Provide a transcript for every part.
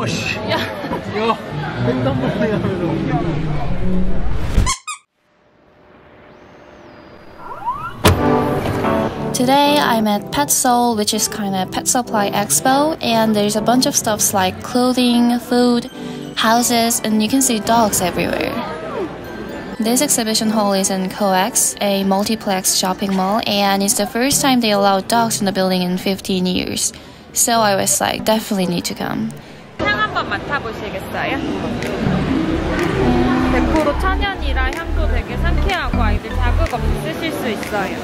씨. 야, 횡단보도에 가면 Today I'm at Seoul, which is kind of pet supply expo, and there's a bunch of stuffs like clothing, food, houses, and you can see dogs everywhere. This exhibition hall is in COEX, a multiplex shopping mall, and it's the first time they allowed dogs in the building in 15 years. So I was like, definitely need to come. 향 한번 맡아보시겠어요? 100% 천연이라 향도 되게 상쾌하고 아이들 자극 없이 쓰실 수 있어요.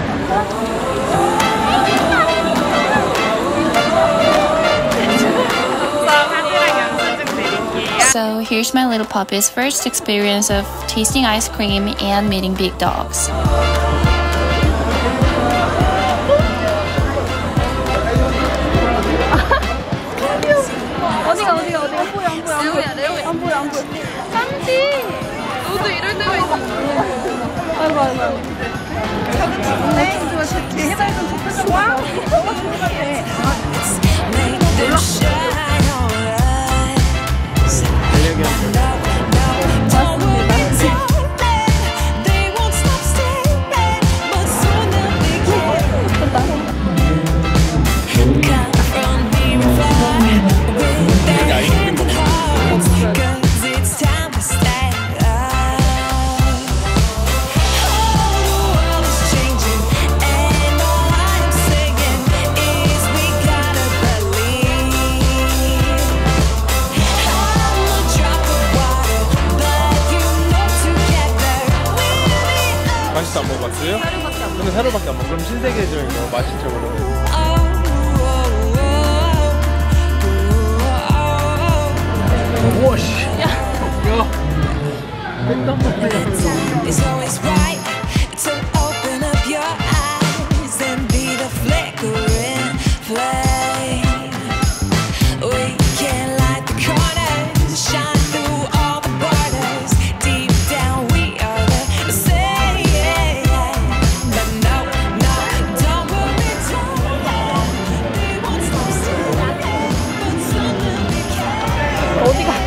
So here's my little puppy's first experience of tasting ice cream and meeting big dogs. 어디가 안 보여. 쌈지! 너도 이럴 때가 있어. 아이고. 네, 이거 제 해발 좀 좋겠어. 와! 너무 좋은 것 맛있어 안 먹어봤어요? 근데 사료밖에 안 먹어. 그럼 신세계죠 이거 맛있죠. 우와 씨. 야. 횡단보도에 어디가?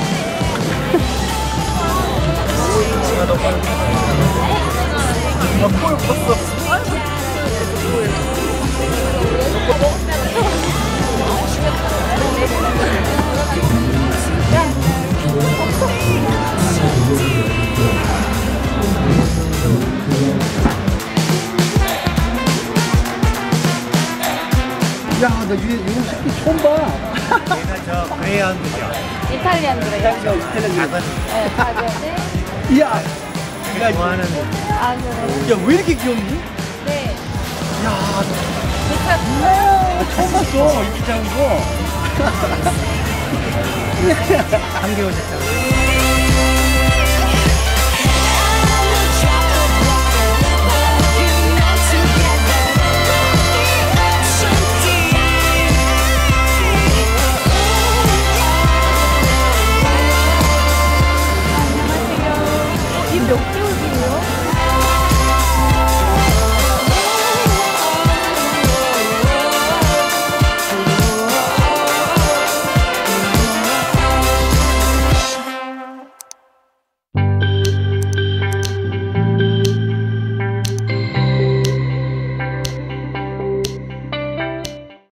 나 코에 묻었어. 야, 나 이런 새끼 처음 봐. 얘는 저 그레이한 분이요. 이탈리안 그래요? 작은. 네, 작은. 이야. 내가 좋아하는. 아, 그래. 야, 왜 이렇게 귀엽니? 네. 야, 처음 봤어. 이렇게 작은 거. 3개월 됐다고.